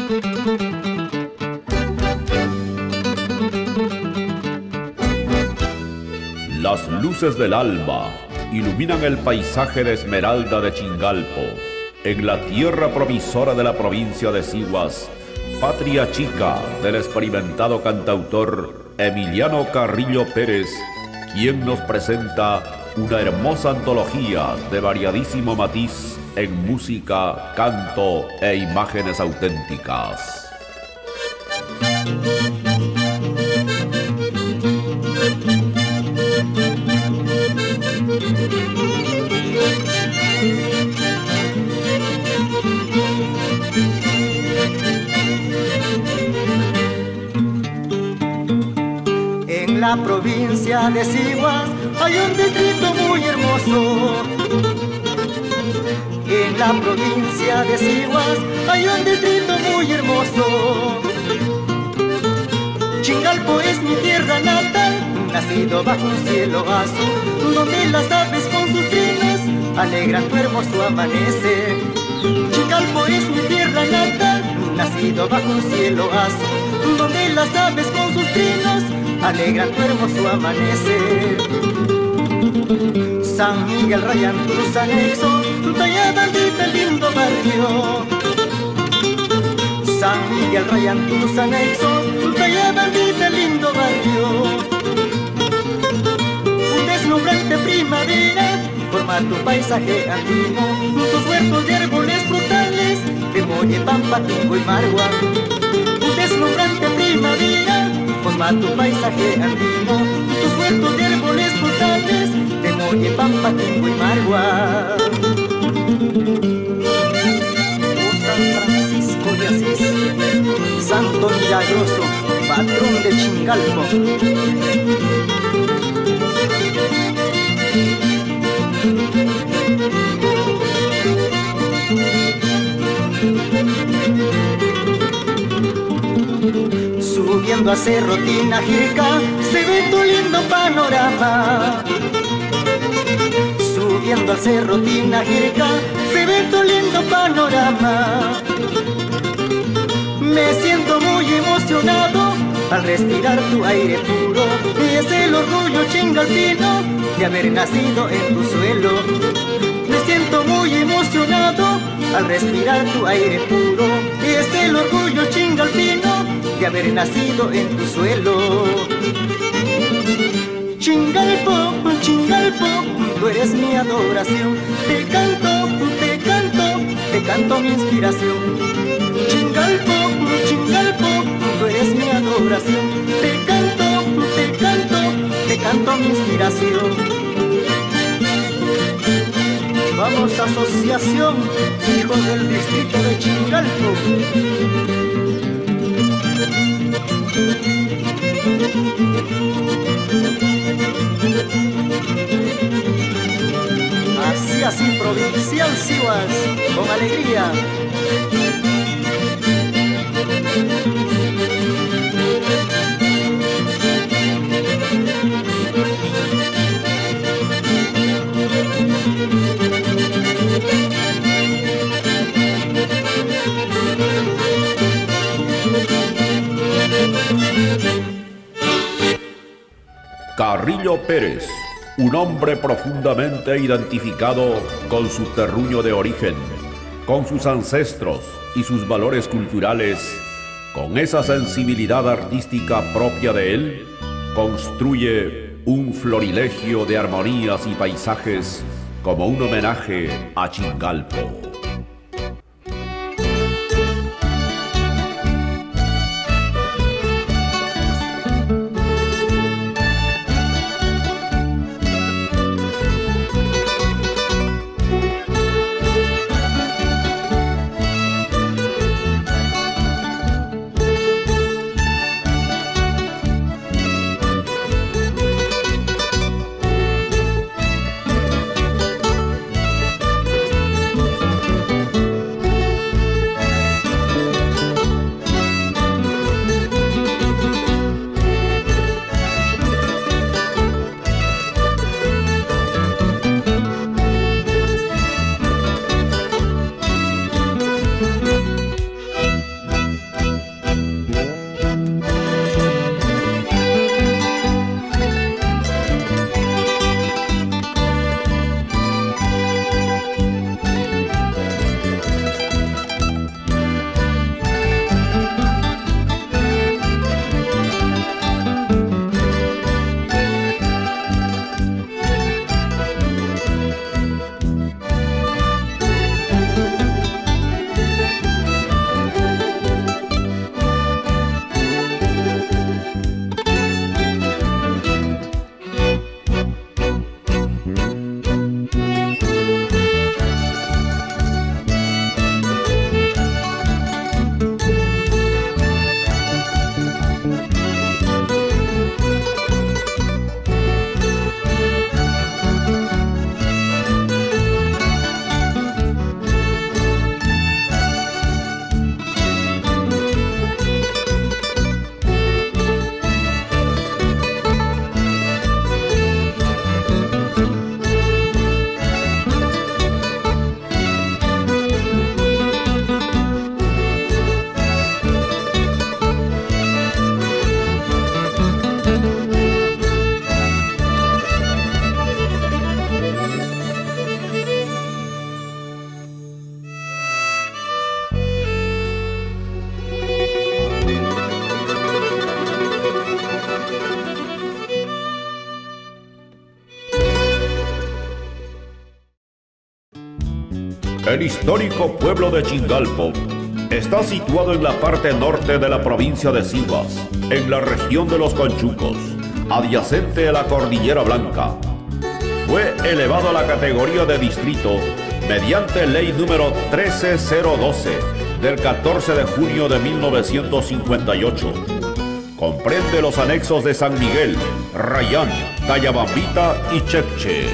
Las luces del alba iluminan el paisaje de Esmeralda de Chingalpo, en la tierra promisora de la provincia de Sihuas, patria chica del experimentado cantautor Emiliano Carrillo Pérez, quien nos presenta una hermosa antología de variadísimo matiz en música, canto e imágenes auténticas. En la provincia de Sihuas hay un distrito muy hermoso. En la provincia de Sihuas hay un distrito muy hermoso. Chingalpo es mi tierra natal, nacido bajo un cielo azul, donde las aves con sus trinos alegran tu hermoso amanecer. Chingalpo es mi tierra natal, nacido bajo un cielo azul, donde las aves con sus trinos alegran tu hermoso amanecer. San Miguel rayan tus anexos, Tayabandita, lindo barrio. San Miguel rayan tus anexos, Tayabandita, lindo barrio. Un deslumbrante primavera forma tu paisaje andino, tus huertos de árboles frutales de Molle, Pampa, Tungo y Margua. Un deslumbrante primavera forma tu paisaje andino, tus huertos de árboles frutales de Molle, Pampa, Tungo y Margua. Oh San Francisco de Asís, santo milagroso, patrón de Chingalpo. Subiendo a Cerro Tinajirca se ve tu lindo panorama. Subiendo al Cerro Tinajirca se ve tu lindo panorama. Me siento muy emocionado al respirar tu aire puro, y es el orgullo chingalpino de haber nacido en tu suelo. Me siento muy emocionado al respirar tu aire puro, y es el orgullo chingalpino de haber nacido en tu suelo. Chingalpo, Chingalpo, tú eres mi adoración. Te canto, te canto, te canto mi inspiración. Chingalpo, Chingalpo, tú eres mi adoración. Te canto, te canto, te canto mi inspiración. Vamos, asociación, hijos del distrito de Chingalpo. Así, provincial Sihuas, con alegría. Carrillo Pérez, un hombre profundamente identificado con su terruño de origen, con sus ancestros y sus valores culturales, con esa sensibilidad artística propia de él, construye un florilegio de armonías y paisajes como un homenaje a Chingalpo. El histórico pueblo de Chingalpo está situado en la parte norte de la provincia de Sivas, en la región de los Conchucos, adyacente a la Cordillera Blanca. Fue elevado a la categoría de distrito mediante ley número 13012 del 14 de junio de 1958. Comprende los anexos de San Miguel, Rayán, Tayabambita y Chepche.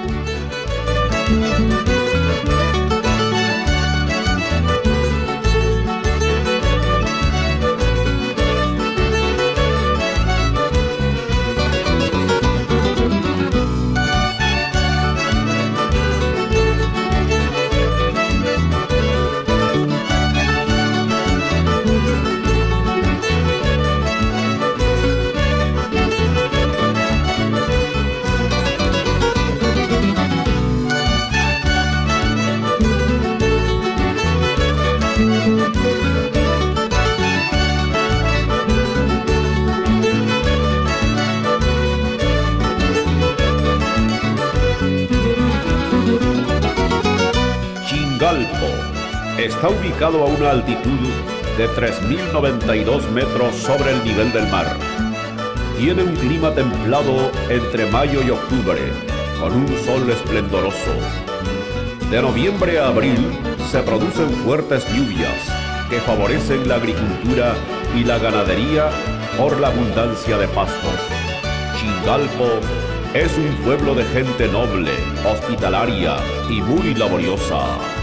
Chingalpo está ubicado a una altitud de 3.092 metros sobre el nivel del mar. Tiene un clima templado entre mayo y octubre, con un sol esplendoroso. De noviembre a abril se producen fuertes lluvias que favorecen la agricultura y la ganadería por la abundancia de pastos. Chingalpo es un pueblo de gente noble, hospitalaria y muy laboriosa.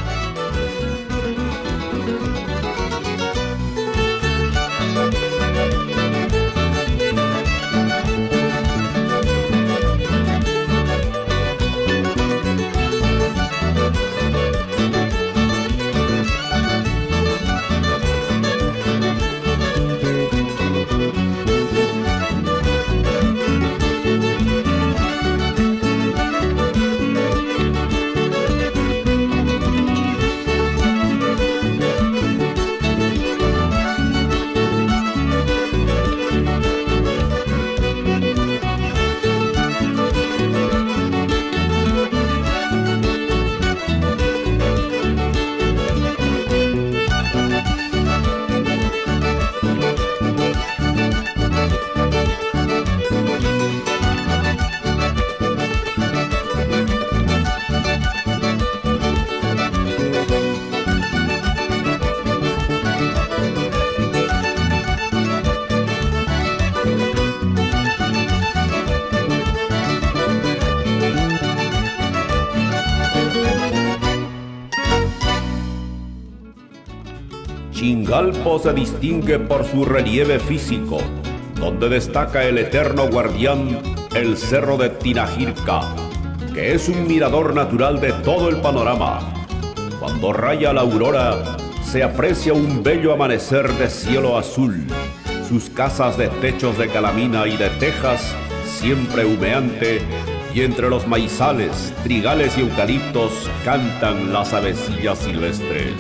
Chingalpo se distingue por su relieve físico, donde destaca el eterno guardián, el Cerro de Tinajirca, que es un mirador natural de todo el panorama. Cuando raya la aurora, se aprecia un bello amanecer de cielo azul, sus casas de techos de calamina y de tejas siempre humeante, y entre los maizales, trigales y eucaliptos cantan las avecillas silvestres.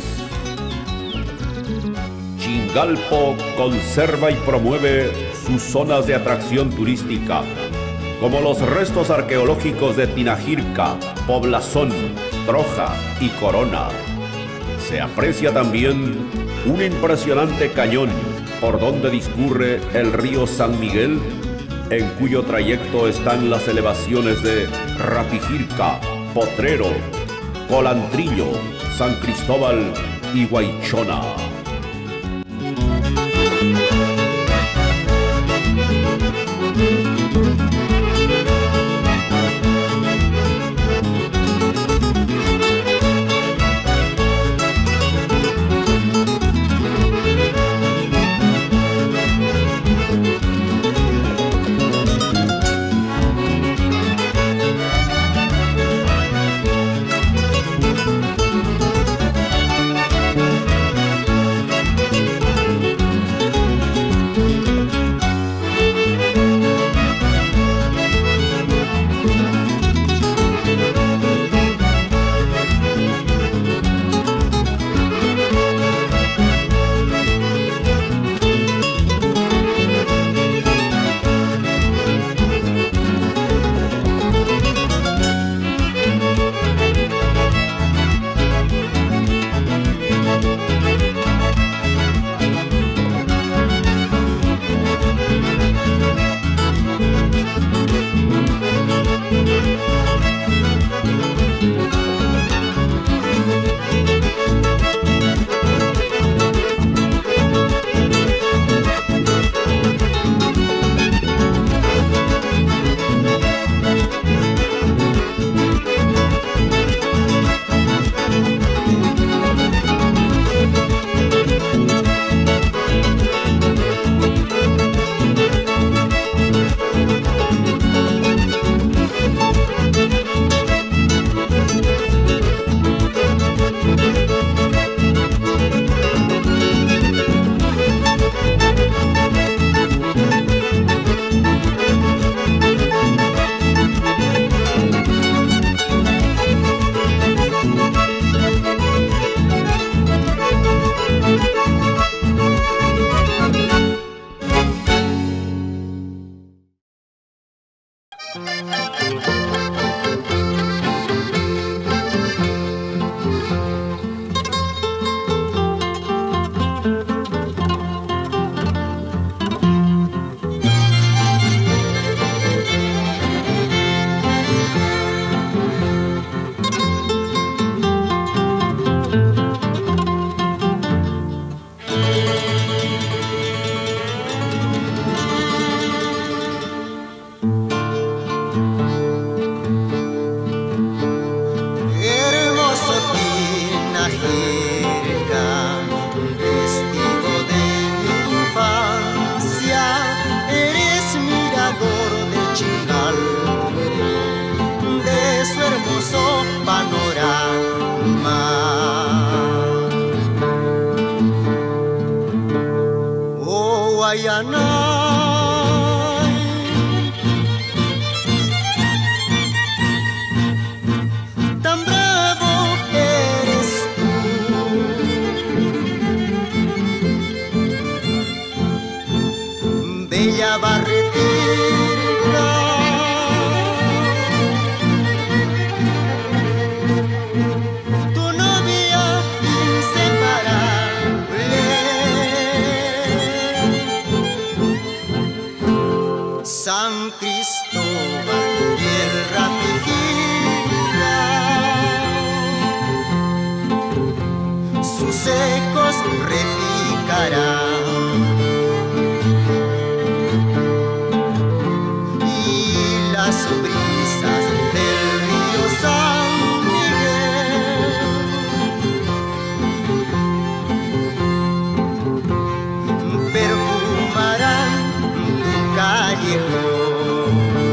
Chingalpo conserva y promueve sus zonas de atracción turística, como los restos arqueológicos de Tinajirca, Poblazón, Troja y Corona. Se aprecia también un impresionante cañón por donde discurre el río San Miguel, en cuyo trayecto están las elevaciones de Rapijirca, Potrero, Colantrillo, San Cristóbal y Guaychona. Guayanay. Tan bravo eres tú, bella barretera, tu novia inseparable, San Cristóbal, tierra fingida, sus ecos repicarán. Las brisas del río San Miguel perfumarán tu callejón.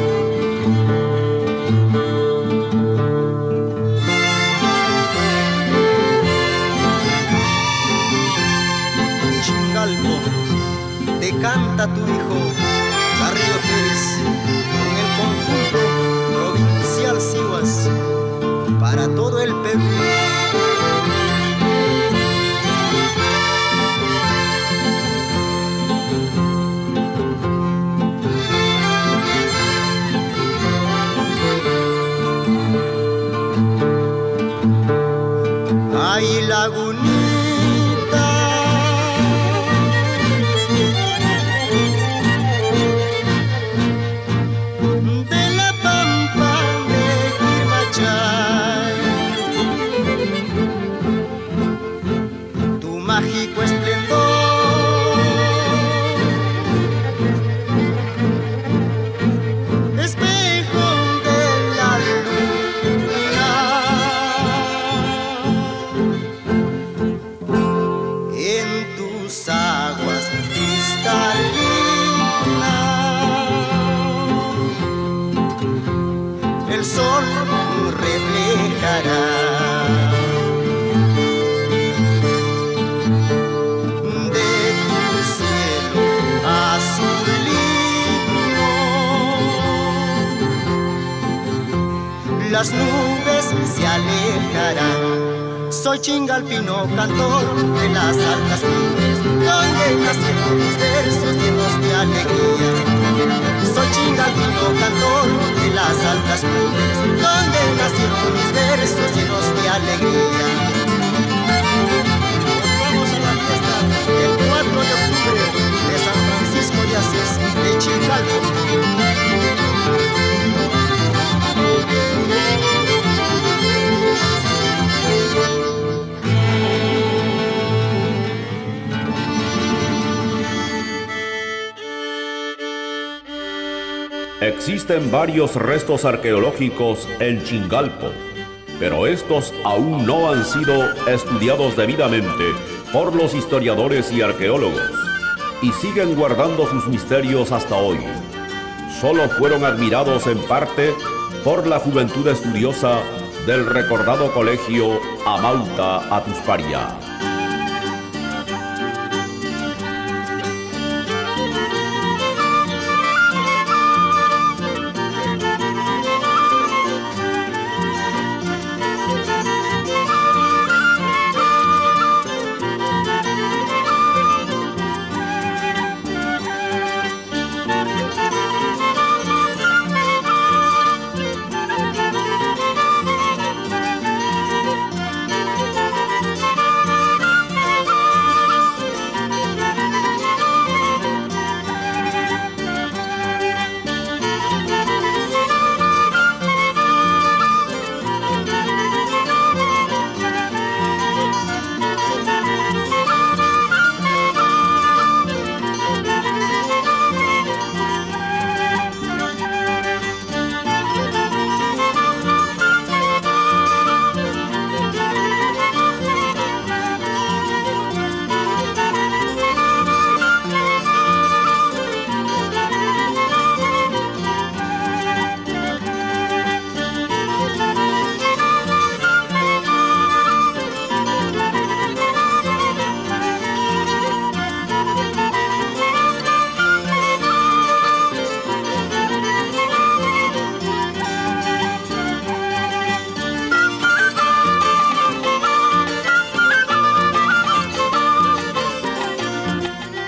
Chingalpo, te canta tu hijo Carrillo Pérez, con el conjunto provincial Siguas, para todo el Perú. Ay, lagunita, de la pampa de Quirmachay, tu mágico esplendor, espejo de la luna, en tus aguas cristalinas el sol reflejará. De tu cielo azulino las nubes se alejarán. Soy chingalpino, cantor de las altas cumbres, donde nacieron mis versos llenos de alegría. Soy chingalpino, cantor de las altas cumbres, donde nacieron mis versos llenos de alegría. Nos vamos a la fiesta del 4 de octubre de San Francisco de Asís, de Chingalpo. Existen varios restos arqueológicos en Chingalpo, pero estos aún no han sido estudiados debidamente por los historiadores y arqueólogos, y siguen guardando sus misterios hasta hoy. Solo fueron admirados en parte por la juventud estudiosa del recordado colegio Amauta Atusparia.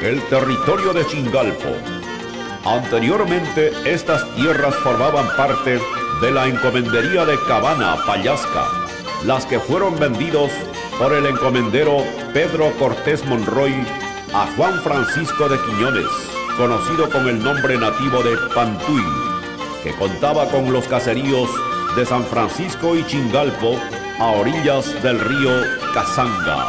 El territorio de Chingalpo. Anteriormente, estas tierras formaban parte de la encomendería de Cabana, Pallasca, las que fueron vendidos por el encomendero Pedro Cortés Monroy a Juan Francisco de Quiñones, conocido con el nombre nativo de Pantuy, que contaba con los caseríos de San Francisco y Chingalpo a orillas del río Cazanga.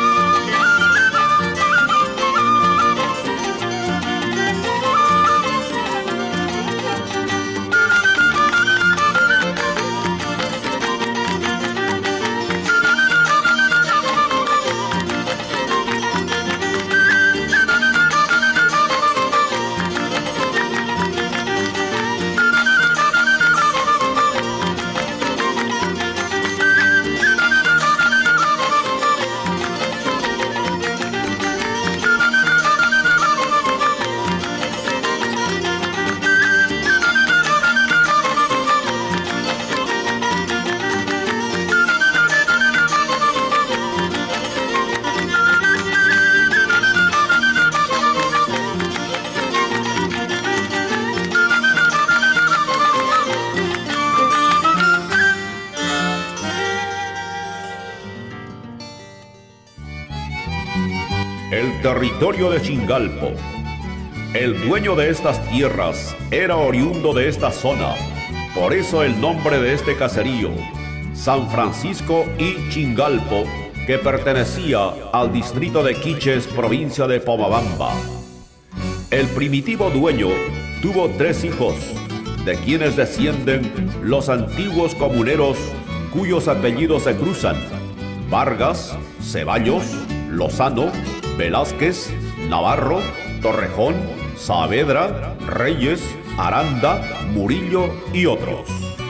El territorio de Chingalpo. El dueño de estas tierras era oriundo de esta zona, por eso el nombre de este caserío, San Francisco y Chingalpo, que pertenecía al distrito de Quiches, provincia de Pomabamba. El primitivo dueño tuvo 3 hijos, de quienes descienden los antiguos comuneros cuyos apellidos se cruzan: Vargas, Ceballos, Lozano, Velázquez, Navarro, Torrejón, Saavedra, Reyes, Aranda, Murillo y otros.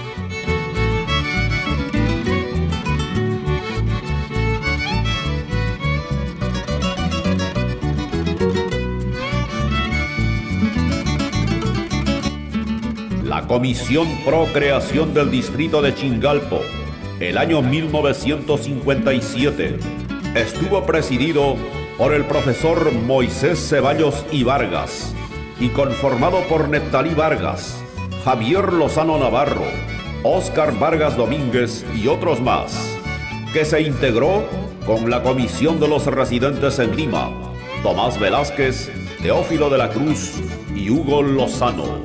La Comisión Pro Creación del Distrito de Chingalpo, el año 1957, estuvo presidido por el profesor Moisés Ceballos y Vargas y conformado por Neptalí Vargas, Javier Lozano Navarro, Óscar Vargas Domínguez y otros más, que se integró con la Comisión de los Residentes en Lima, Tomás Velázquez, Teófilo de la Cruz y Hugo Lozano.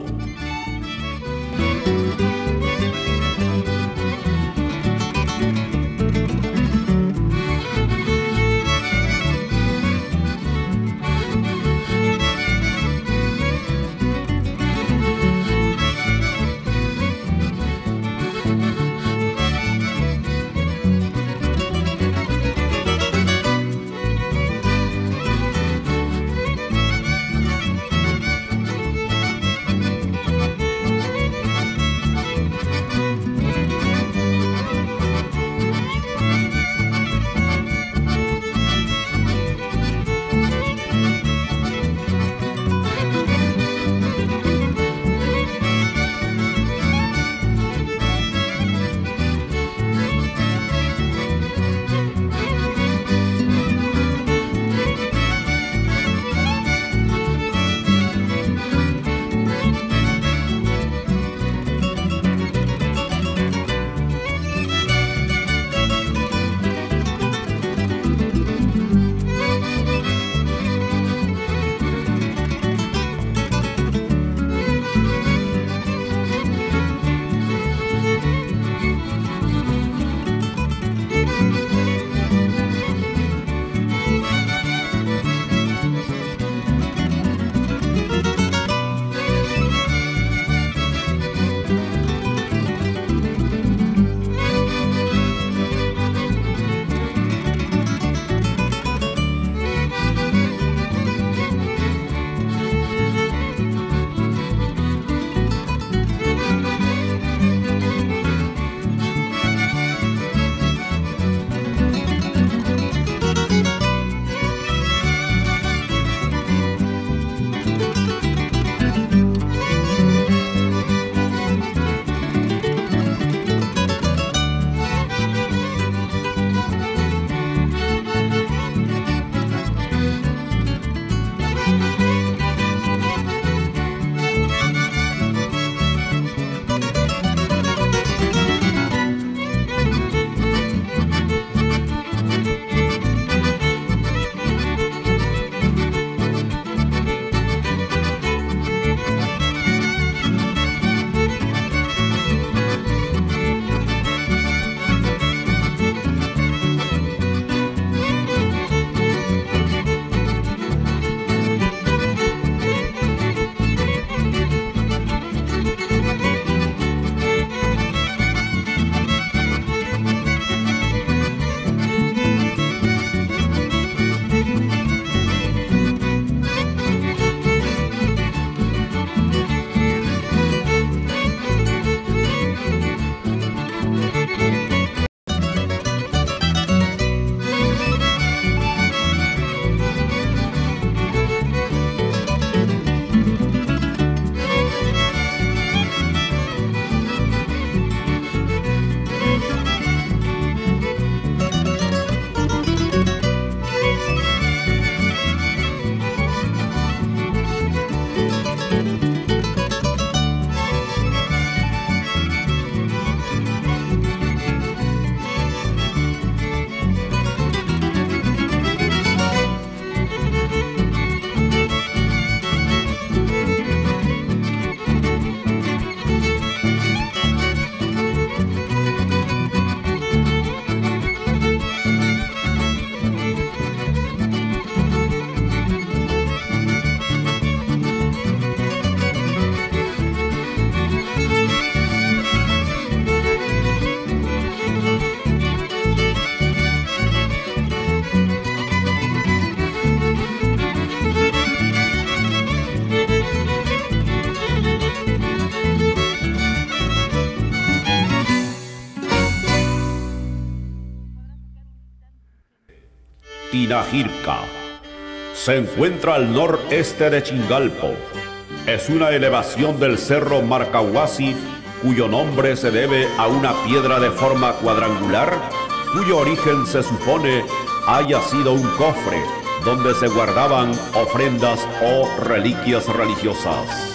Tinajirca. Se encuentra al noreste de Chingalpo. Es una elevación del cerro Marcahuasi, cuyo nombre se debe a una piedra de forma cuadrangular, cuyo origen se supone haya sido un cofre donde se guardaban ofrendas o reliquias religiosas.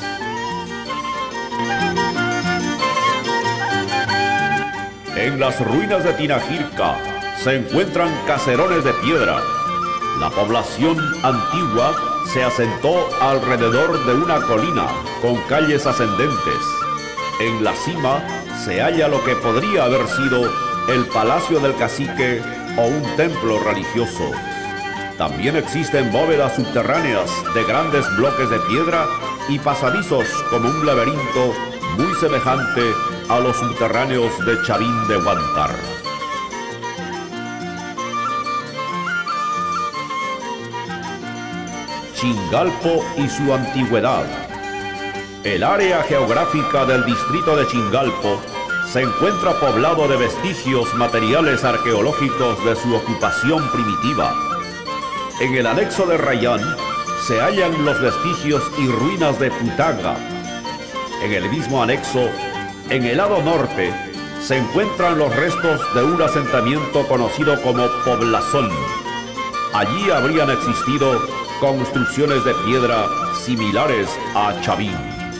En las ruinas de Tinajirca se encuentran caserones de piedra. La población antigua se asentó alrededor de una colina con calles ascendentes. En la cima se halla lo que podría haber sido el palacio del cacique o un templo religioso. También existen bóvedas subterráneas de grandes bloques de piedra y pasadizos como un laberinto muy semejante a los subterráneos de Chavín de Huántar. Chingalpo y su antigüedad. El área geográfica del distrito de Chingalpo se encuentra poblado de vestigios materiales arqueológicos de su ocupación primitiva. En el anexo de Rayán se hallan los vestigios y ruinas de Putaga. En el mismo anexo, en el lado norte, se encuentran los restos de un asentamiento conocido como Poblazón. Allí habrían existido construcciones de piedra similares a Chavín.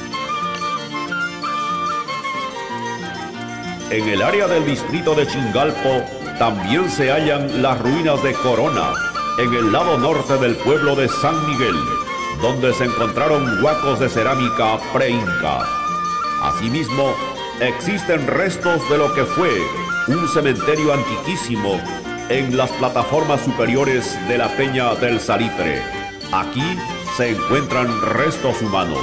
En el área del distrito de Chingalpo también se hallan las ruinas de Corona, en el lado norte del pueblo de San Miguel, donde se encontraron huacos de cerámica pre-inca. Asimismo, existen restos de lo que fue un cementerio antiquísimo en las plataformas superiores de la Peña del Salitre. Aquí se encuentran restos humanos.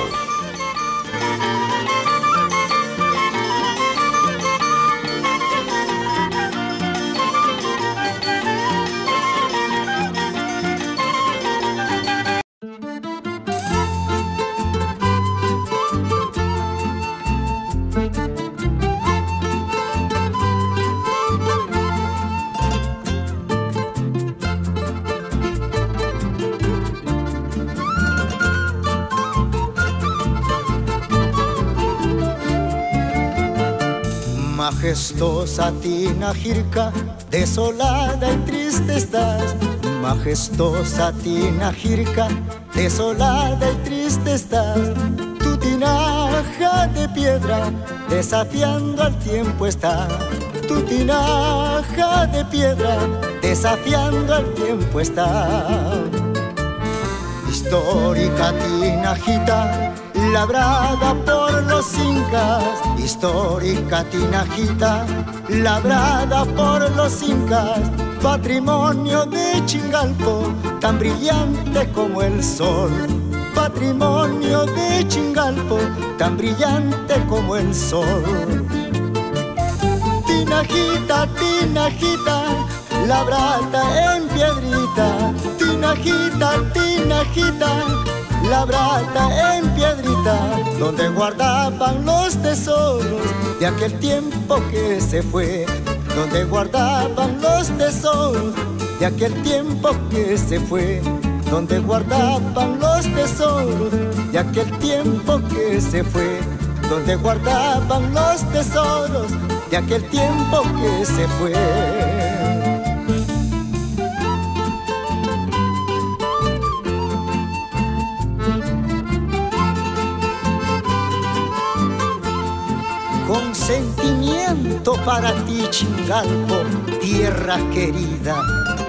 Majestuosa Tinajirca, desolada y triste estás. Majestuosa Tinajirca, desolada y triste estás. Tu tinaja de piedra, desafiando al tiempo está. Tu tinaja de piedra, desafiando al tiempo está. Histórica tinajita, labrada por los incas. Histórica tinajita, labrada por los incas. Patrimonio de Chingalpo, tan brillante como el sol. Patrimonio de Chingalpo, tan brillante como el sol. Tinajita, tinajita, labrada en piedrita. Tinajita, tinajita, labrada en piedrita, donde guardaban los tesoros de aquel tiempo que se fue. Donde guardaban los tesoros de aquel tiempo que se fue. Donde guardaban los tesoros de aquel tiempo que se fue. Donde guardaban los tesoros de aquel tiempo que se fue. Con sentimiento para ti, Chingalpo, tierra querida.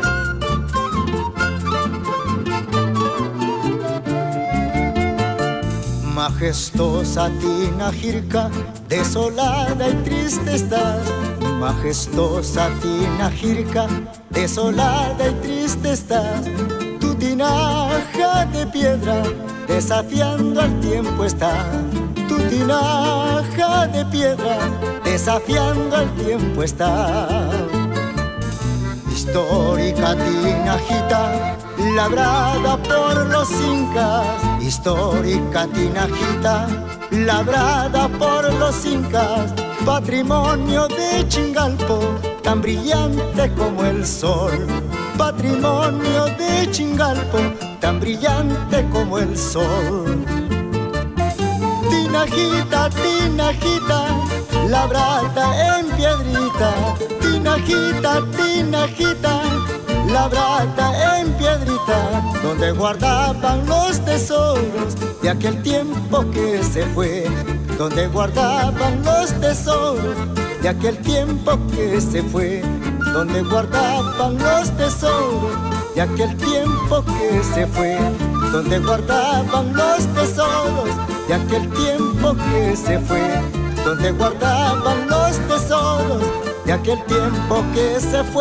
Majestuosa Tinajirca, desolada y triste estás. Majestuosa Tinajirca, desolada y triste estás. Tu tinaja de piedra, desafiando al tiempo está. Tu tinaja de piedra, desafiando al tiempo está. Histórica tinajita, labrada por los incas. Histórica tinajita, labrada por los incas. Patrimonio de Chingalpo, tan brillante como el sol. patrimonio de Chingalpo, tan brillante como el sol. Tinajita, tinajita, labrada en piedrita. Tinajita, tinajita, labrada en piedrita, donde guardaban los tesoros de aquel tiempo que se fue. Donde guardaban los tesoros de aquel tiempo que se fue. Donde guardaban los tesoros de aquel tiempo que se fue. Donde guardaban los tesoros de aquel tiempo que se fue. Donde guardaban los tesoros de aquel tiempo que se fue.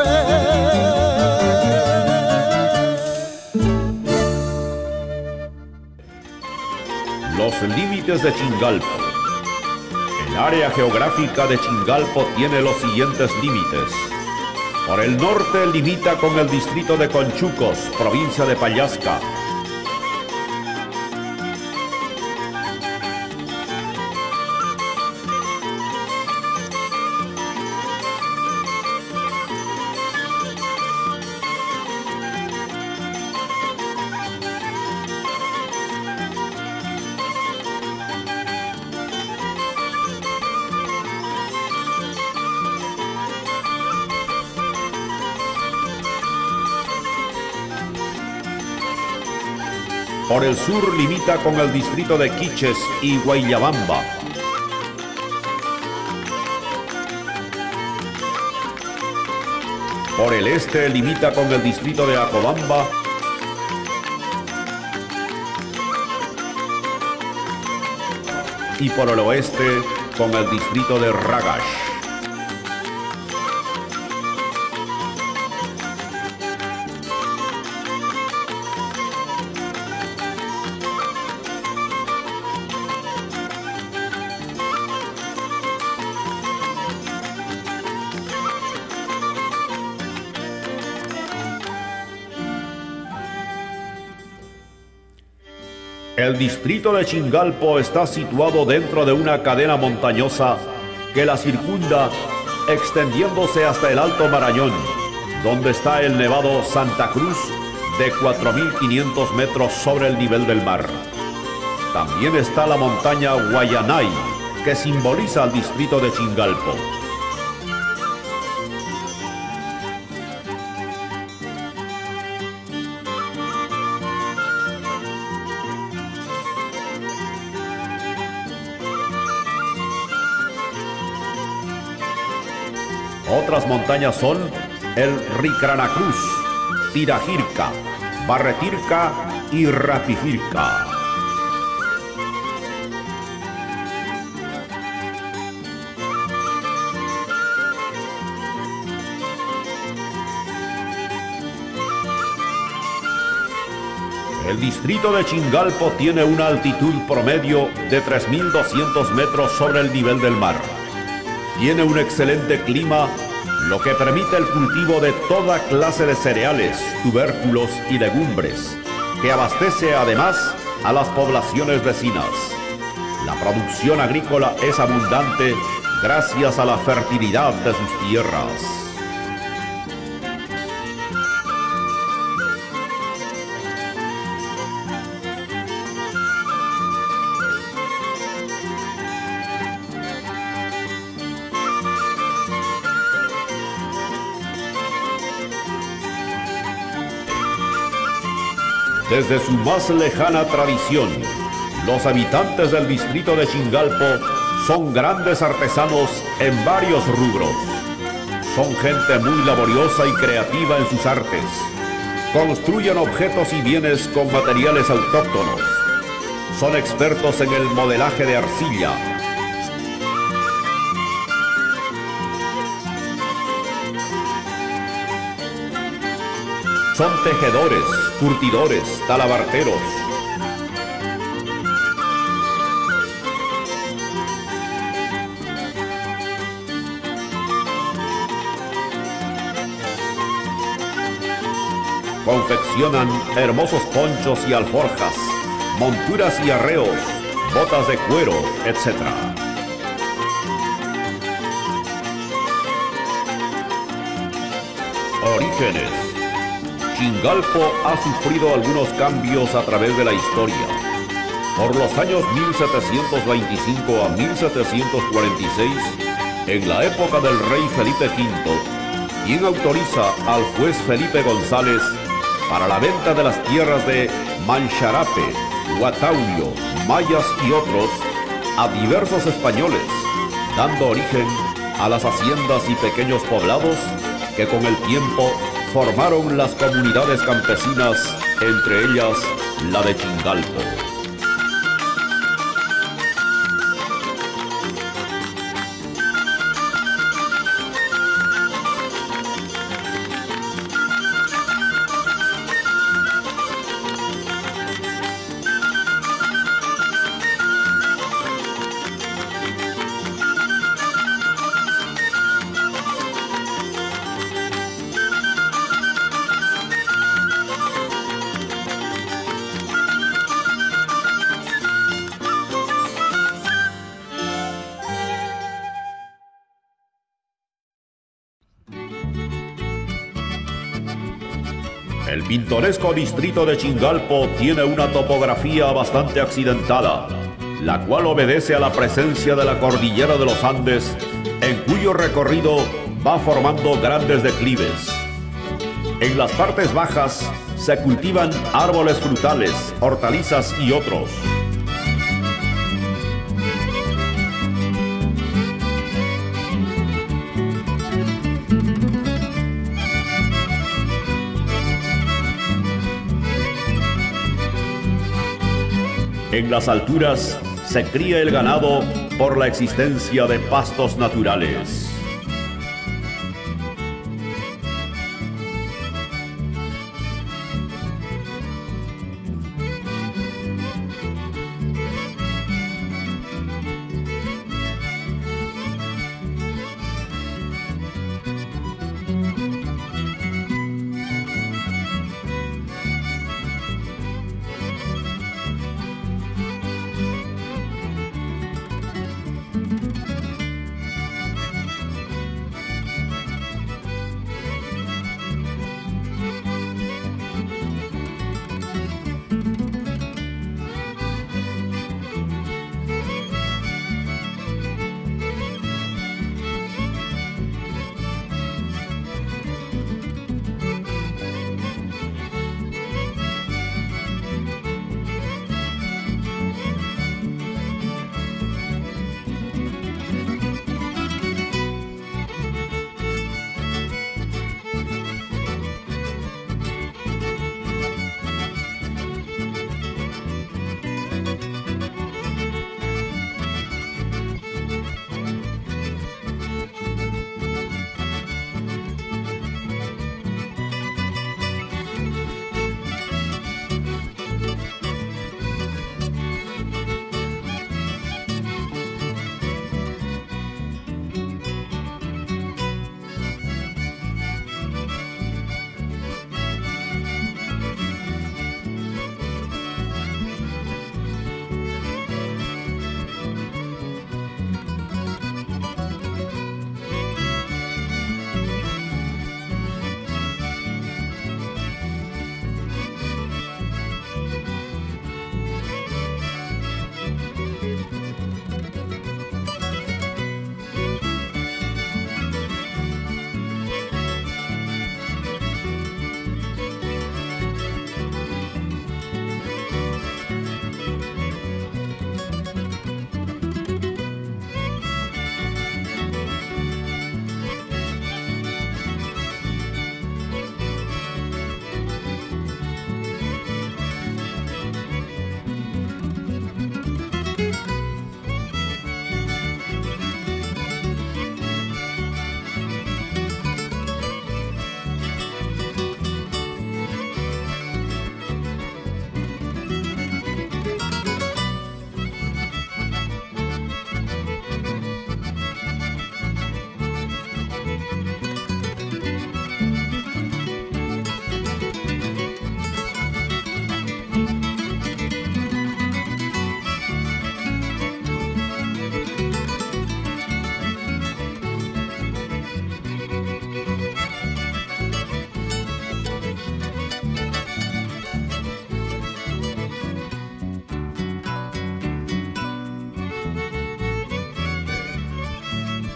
Los límites de Chingalpo. El área geográfica de Chingalpo tiene los siguientes límites. Por el norte limita con el distrito de Conchucos, provincia de Pallasca. Por el sur limita con el distrito de Quiches y Guayabamba. Por el este limita con el distrito de Acobamba. Y por el oeste con el distrito de Ragash. El distrito de Chingalpo está situado dentro de una cadena montañosa que la circunda, extendiéndose hasta el Alto Marañón, donde está el Nevado Santa Cruz de 4.500 metros sobre el nivel del mar. También está la montaña Guayanay, que simboliza al distrito de Chingalpo. Otras montañas son el Ricranacruz, Tirajirca, Barretirca y Rapijirca. El distrito de Chingalpo tiene una altitud promedio de 3.200 metros sobre el nivel del mar. Tiene un excelente clima, lo que permite el cultivo de toda clase de cereales, tubérculos y legumbres, que abastece además a las poblaciones vecinas. La producción agrícola es abundante gracias a la fertilidad de sus tierras. Desde su más lejana tradición, los habitantes del distrito de Chingalpo son grandes artesanos en varios rubros. Son gente muy laboriosa y creativa en sus artes. Construyen objetos y bienes con materiales autóctonos. Son expertos en el modelaje de arcilla. Son tejedores, curtidores, talabarteros. Confeccionan hermosos ponchos y alforjas, monturas y arreos, botas de cuero, etc. Orígenes. Chingalpo ha sufrido algunos cambios a través de la historia. Por los años 1725 a 1746, en la época del rey Felipe V, quien autoriza al juez Felipe González para la venta de las tierras de Mancharape, Huataulio, Mayas y otros a diversos españoles, dando origen a las haciendas y pequeños poblados que con el tiempo formaron las comunidades campesinas, entre ellas la de Chingalpo. El pintoresco distrito de Chingalpo tiene una topografía bastante accidentada, la cual obedece a la presencia de la cordillera de los Andes, en cuyo recorrido va formando grandes declives. En las partes bajas se cultivan árboles frutales, hortalizas y otros. En las alturas se cría el ganado por la existencia de pastos naturales.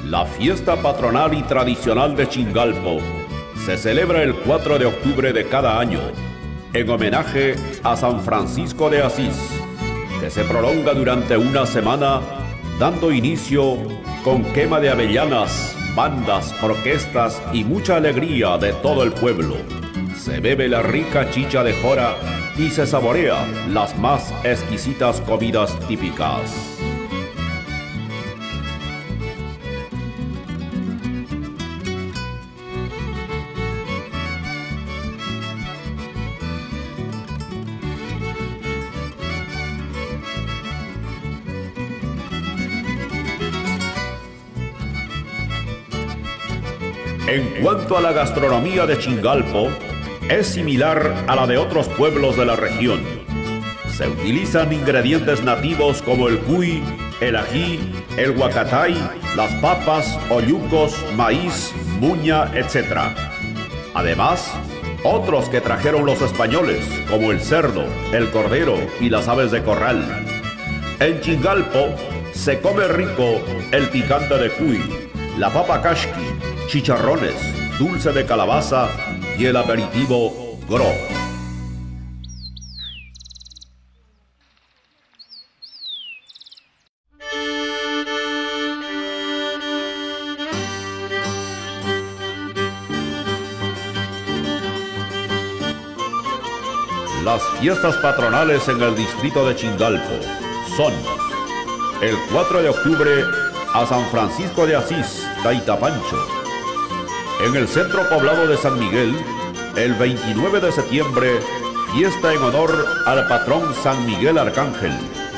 La fiesta patronal y tradicional de Chingalpo se celebra el 4 de octubre de cada año en homenaje a San Francisco de Asís, que se prolonga durante una semana, dando inicio con quema de avellanas, bandas, orquestas y mucha alegría de todo el pueblo. Se bebe la rica chicha de jora y se saborea las más exquisitas comidas típicas. En cuanto a la gastronomía de Chingalpo, es similar a la de otros pueblos de la región. Se utilizan ingredientes nativos como el cuy, el ají, el huacatay, las papas, oyucos, maíz, muña, etc. Además, otros que trajeron los españoles, como el cerdo, el cordero y las aves de corral. En Chingalpo se come rico el picante de cuy, la papa kashki, chicharrones, dulce de calabaza y el aperitivo grog. Las fiestas patronales en el distrito de Chingalpo son el 4 de octubre a San Francisco de Asís, Taitapancho. En el centro poblado de San Miguel, el 29 de septiembre, fiesta en honor al patrón San Miguel Arcángel.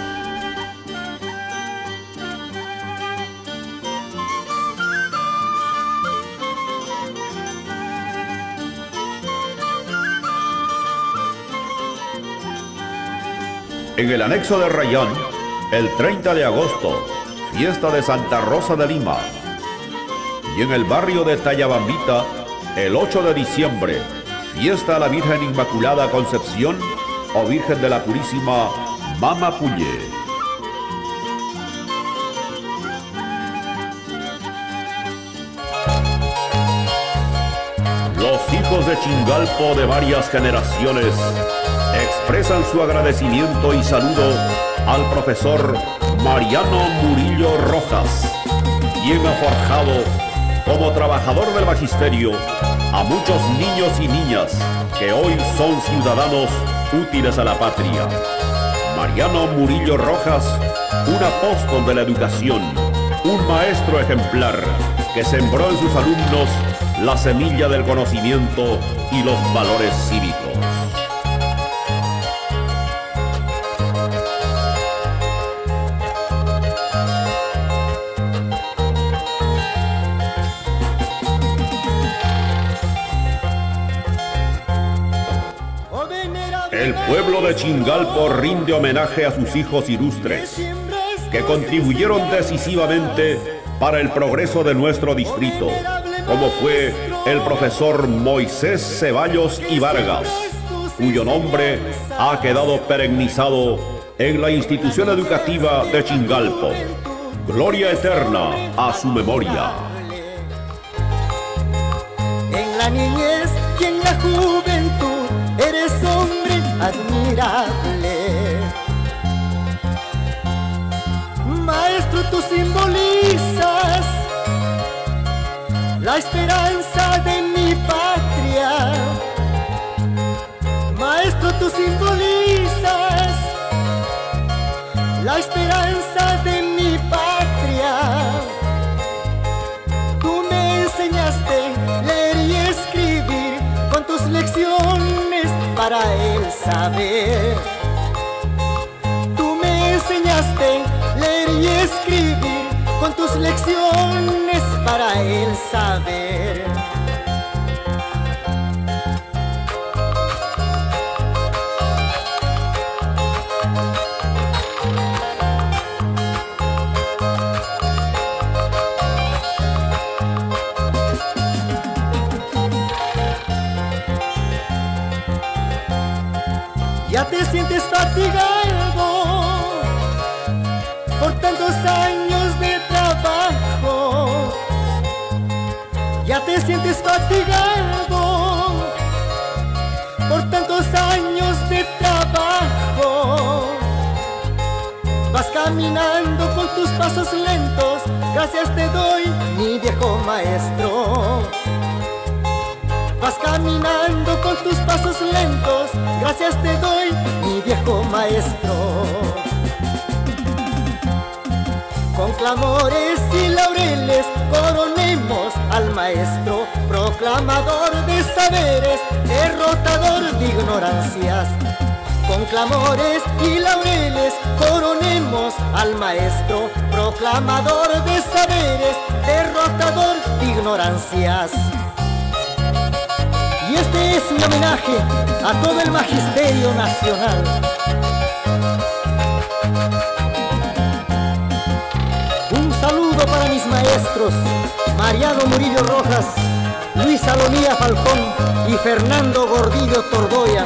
En el anexo de Rayán, el 30 de agosto, fiesta de Santa Rosa de Lima. Y en el barrio de Tayabambita, el 8 de diciembre, fiesta a la Virgen Inmaculada Concepción o Virgen de la Purísima Mamapuye. Los hijos de Chingalpo de varias generaciones expresan su agradecimiento y saludo al profesor Mariano Murillo Rojas, quien ha forjado como trabajador del magisterio a muchos niños y niñas que hoy son ciudadanos útiles a la patria. Mariano Murillo Rojas, un apóstol de la educación, un maestro ejemplar que sembró en sus alumnos la semilla del conocimiento y los valores cívicos. El pueblo de Chingalpo rinde homenaje a sus hijos ilustres, que contribuyeron decisivamente para el progreso de nuestro distrito, como fue el profesor Moisés Ceballos y Vargas, cuyo nombre ha quedado perennizado en la institución educativa de Chingalpo. Gloria eterna a su memoria. En la niñez y en la juventud eres hombre admirable. Maestro, tú simbolizas la esperanza de mi patria. Maestro, tú simbolizas la esperanza de mi patria. Tú me enseñaste leer y escribir con tus lecciones para el saber. Tú me enseñaste leer y escribir con tus lecciones para el saber. Ya te sientes fatigado por tantos años de trabajo. te sientes fatigado por tantos años de trabajo. Vas caminando con tus pasos lentos, gracias te doy, mi viejo maestro. Vas caminando con tus pasos lentos, gracias te doy, mi viejo maestro. Con clamores y laureles coronemos al maestro, proclamador de saberes, derrotador de ignorancias. Con clamores y laureles coronemos al maestro, proclamador de saberes, derrotador de ignorancias. Y este es mi homenaje a todo el magisterio nacional. Un saludo para mis maestros, Mariano Murillo Rojas, Luis Salomía Falcón y Fernando Gordillo Tordoya.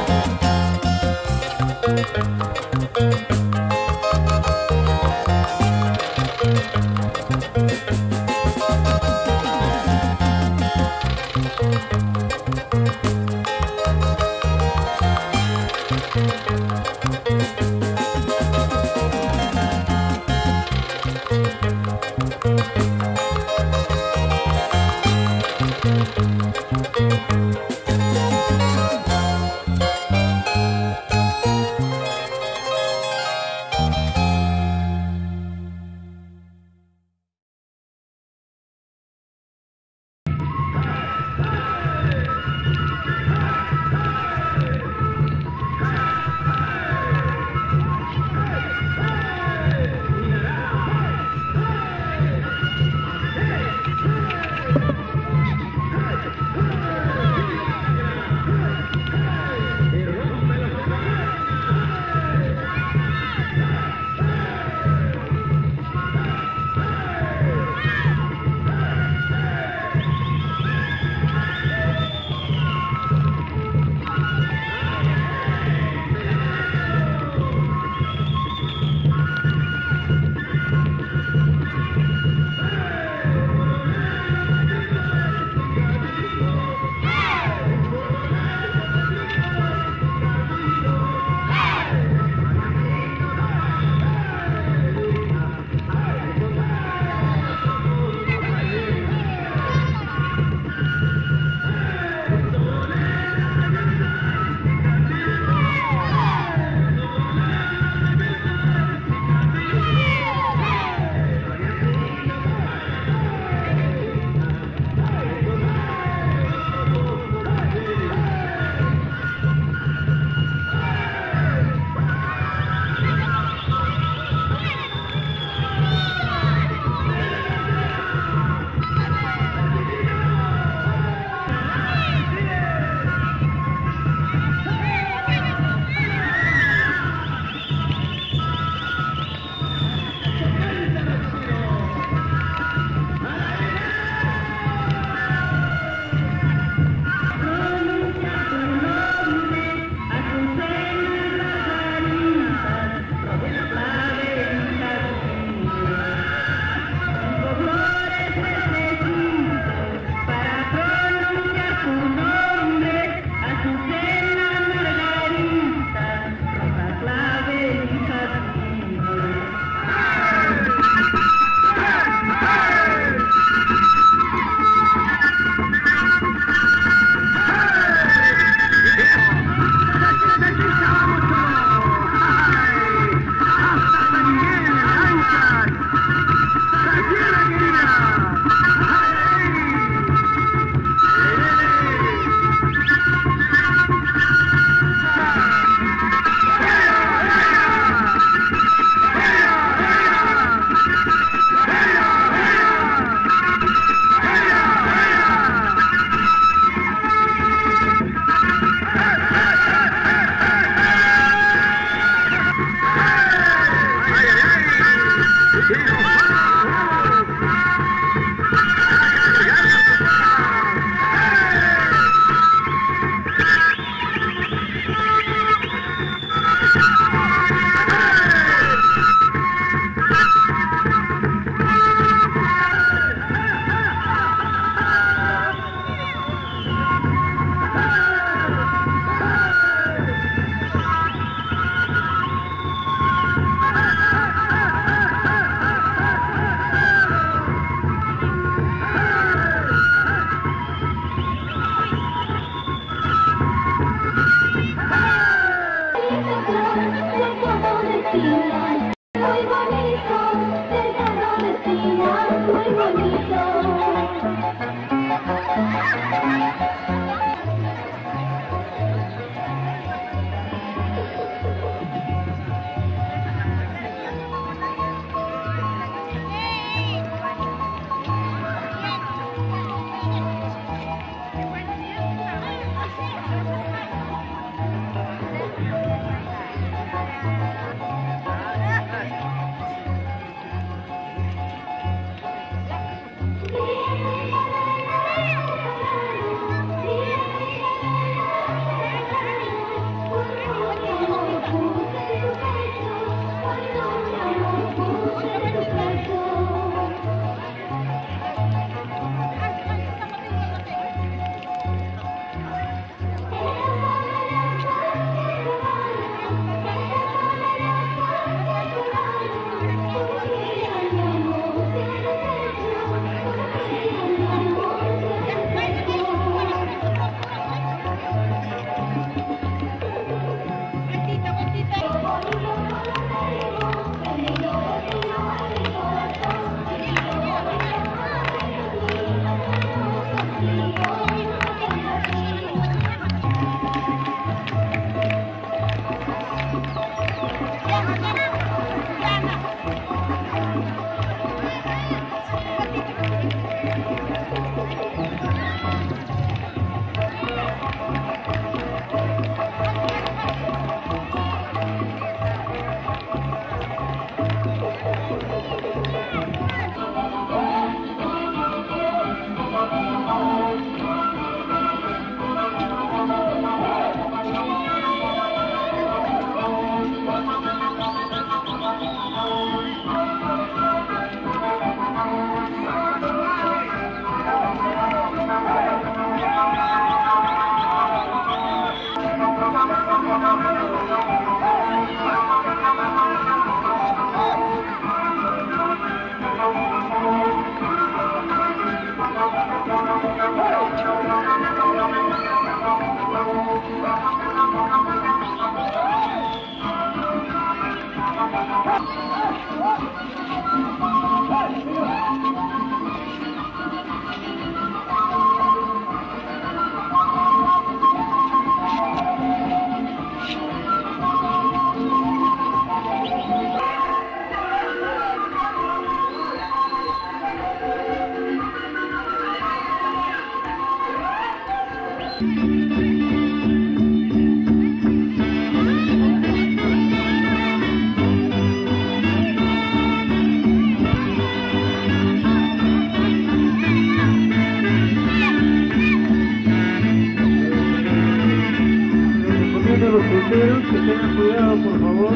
Los solteros que tengan cuidado, por favor.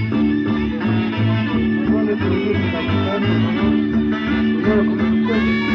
No le permiten la mitad, por favor. Cuidado con los cuellos.